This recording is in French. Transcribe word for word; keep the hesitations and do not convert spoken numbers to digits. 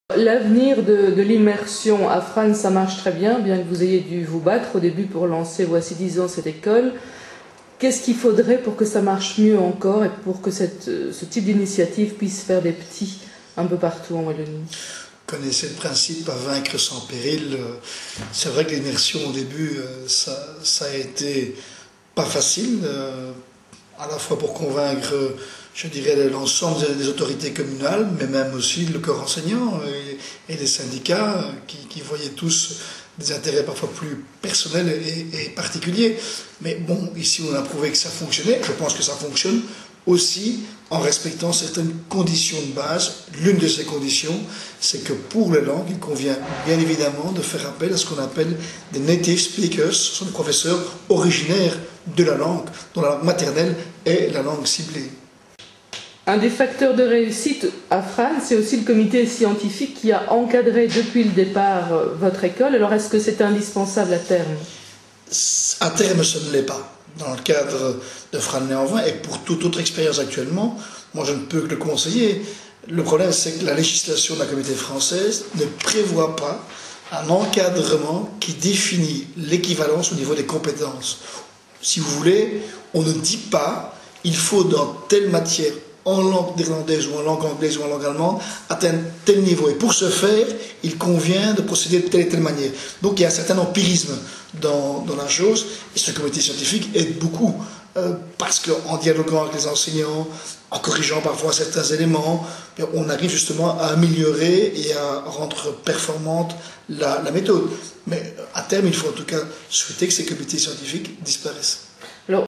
L'avenir de, de l'immersion à Frans, ça marche très bien, bien que vous ayez dû vous battre au début pour lancer, voici dix ans, cette école. Qu'est-ce qu'il faudrait pour que ça marche mieux encore et pour que cette, ce type d'initiative puisse faire des petits un peu partout en Wallonie? Connaissez le principe à vaincre sans péril. C'est vrai que l'immersion au début, ça, ça a été pas facile, à la fois pour convaincre, je dirais, l'ensemble des autorités communales, mais même aussi le corps enseignant et, et les syndicats qui, qui voyaient tous des intérêts parfois plus personnels et, et particuliers. Mais bon, ici on a prouvé que ça fonctionnait. Je pense que ça fonctionne aussi en respectant certaines conditions de base. L'une de ces conditions, c'est que pour les langues, il convient bien évidemment de faire appel à ce qu'on appelle des native speakers, ce sont des professeurs originaires de la langue, dont la langue maternelle est la langue ciblée. Un des facteurs de réussite à Frans, c'est aussi le comité scientifique qui a encadré depuis le départ votre école. Alors est-ce que c'est indispensable à terme? À terme, ce ne l'est pas. Dans le cadre de Frans Léenvin et pour toute autre expérience actuellement, moi je ne peux que le conseiller. Le problème, c'est que la législation de la communauté française ne prévoit pas un encadrement qui définit l'équivalence au niveau des compétences. Si vous voulez, on ne dit pas il faut dans telle matière en langue néerlandaise ou en langue anglaise ou en langue allemande atteindre tel niveau. Et pour ce faire, il convient de procéder de telle et telle manière. Donc il y a un certain empirisme dans, dans la chose, et ce comité scientifique aide beaucoup, euh, parce qu'en dialoguant avec les enseignants, en corrigeant parfois certains éléments, on arrive justement à améliorer et à rendre performante la, la méthode. Mais à terme, il faut en tout cas souhaiter que ces comités scientifiques disparaissent.